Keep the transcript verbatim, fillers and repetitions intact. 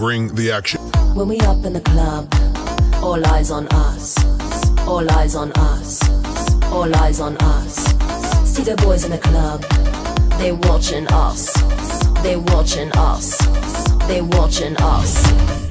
bring the action. When we up in the club, all eyes on us, all eyes on us, all eyes on us. See the boys in the club, they watching us, they watching us, they watching us.